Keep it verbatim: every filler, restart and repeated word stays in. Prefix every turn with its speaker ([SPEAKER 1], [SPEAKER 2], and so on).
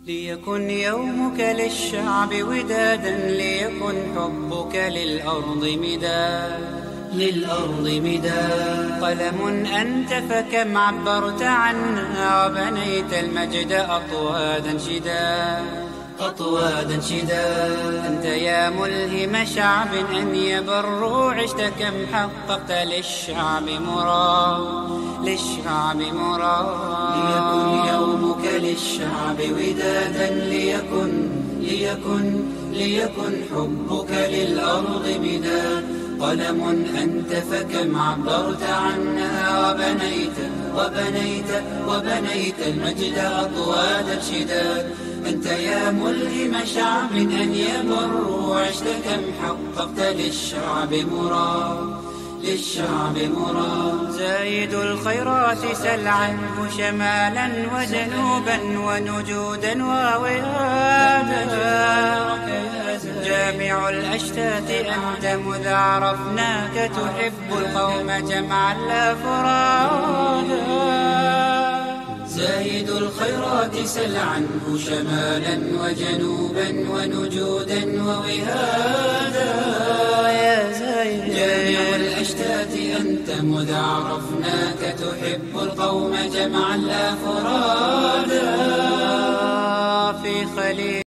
[SPEAKER 1] ليكن يومك للشعب ودادا، ليكن حبك للأرض مداد، للأرض مداد. قلم أنت فكم عبرت عنا، وبنيت المجد أطوادا شداد، أطوادا شداد. أنت يا ملهم شعب أن يبروا، عشت كم حققت للشعب مراد، للشعب مراد. ليكن يومك للشعب ودادا، ليكن ليكن ليكن حبك للأرض مداد. قلم أنت فكم عبرت عنها، وبنيت وبنيت وبنيت المجد أطوادا شداد. أنت يا ملهم شعب أن يبروا، عشت كم حققت للشعب مراد، للشعب مراد. زايد الخيرات سل عنه شمالا وجنوبا ونجودا ووهادا. جامع الأشتات أنت مذ عرفناك، تحب القوم جمعا لا فرادا. زايد الخيرات سل عنه شمالا وجنوبا ونجودا ووهادا. يا زايد جامع الأشتات أنت مذ عرفناك، تحب القوم جمعا لا فرادا. في خليل